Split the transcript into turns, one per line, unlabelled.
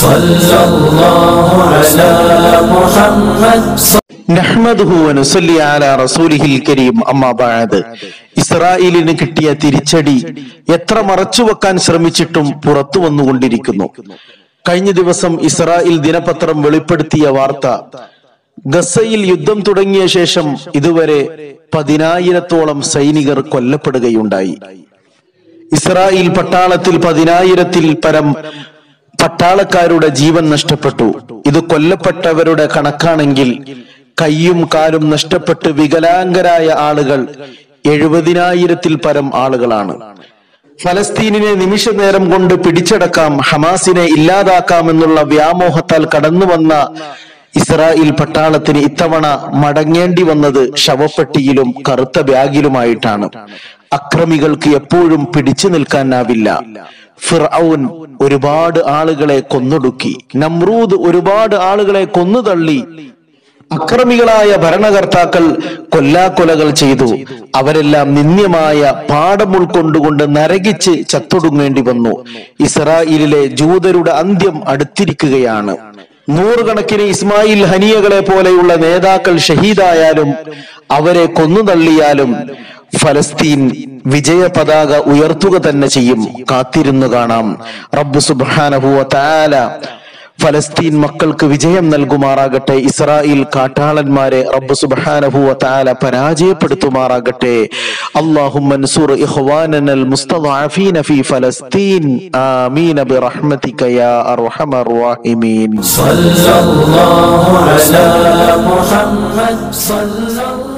സല്ലല്ലാഹു അലാ മുഹമ്മദ്
നഹ്മദുഹു വ നുസല്ലി അലാ റസൂലിഹിൽ കരീം. അമ്മാ ബഅദ്. ഇസ്രായേലിന് കിട്ടിയ തിരിച്ചടി എത്ര മറച്ചുവെക്കാൻ ശ്രമിച്ചിട്ടും പുറത്തു വന്നുകൊണ്ടിരിക്കുന്നു. കഴിഞ്ഞ ദിവസം ഇസ്രായേൽ ദിനപത്രം വെളിപ്പെടുത്തിയ വാർത്ത, ഗസയിൽ യുദ്ധം തുടങ്ങിയ ശേഷം ഇതുവരെ 10,000-ഓളം സൈനികർ കൊല്ലപ്പെടുകയുണ്ടായി. ഇസ്രായേൽ പട്ടാളത്തിൽ 10,000-ൽ പരം പട്ടാളക്കാരുടെ ജീവൻ നഷ്ടപ്പെട്ടു. ഇത് കൊല്ലപ്പെട്ടവരുടെ കണക്കാണെങ്കിൽ കൈയും കാലും നഷ്ടപ്പെട്ട് വികലാംഗരായ ആളുകൾ 70,000-ൽ പരം ആളുകളാണ്. ഫലസ്തീനിനെ നിമിഷ നേരം കൊണ്ട് പിടിച്ചടക്കാം, ഹമാസിനെ ഇല്ലാതാക്കാമെന്നുള്ള വ്യാമോഹത്താൽ കടന്നു വന്ന ഇസ്രായേൽ പട്ടാളത്തിന് ഇത്തവണ മടങ്ങേണ്ടി വന്നത് ശവപ്പെട്ടിയിലും കറുത്ത ബാഗിലുമായിട്ടാണ്. അക്രമികൾക്ക് എപ്പോഴും പിടിച്ചു നിൽക്കാനാവില്ല. ഫിർഔൻ ഒരുപാട് ആളുകളെ കൊന്നൊടുക്കി, നമ്രൂദ് ഒരുപാട് ആളുകളെ കൊന്നുതള്ളി, അക്രമികളായ ഭരണകർത്താക്കൾ കൊല്ലാക്കൊലകൾ ചെയ്തു. അവരെല്ലാം നിന്ദ്യമായ പാഠം ഉൾക്കൊണ്ടുകൊണ്ട് നരകിച്ച് ചത്തൊടുങ്ങേണ്ടി വന്നു. ഇസ്രായേലിലെ ജൂതരുടെ അന്ത്യം അടുത്തിരിക്കുകയാണ്. 100 കണക്കിന് ഇസ്മായിൽ ഹനിയകളെ പോലെയുള്ള നേതാക്കൾ ഷഹീദായാലും അവരെ കൊന്നുതള്ളിയാലും ഫലസ്തീൻ വിജയ പതാക ഉയർത്തുക തന്നെ ചെയ്യും. കാത്തിരുന്നു കാണാം. റബ്ബ് സുബ്ഹാനഹു വ തആല ഫലസ്തീൻ മക്കൾക്ക് വിജയം നൽകുമാറാകട്ടെ. ഇസ്രായേൽ കാട്ടാളന്മാരെ റബ്ബ് സുബ്ഹാനഹു വ തആല പരാജയപ്പെടുത്തുമാറാകട്ടെ. അല്ലാഹുമ്മ അൻസുർ ഇഖ്വാനനൽ മുസ്തദഅഫീന ഫീ ഫലസ്തീൻ. ആമീൻ ബിറഹ്മതിക യാ അർഹമർ റഹീമീൻ.
സല്ലല്ലാഹു അലാ മുഹമ്മദ്.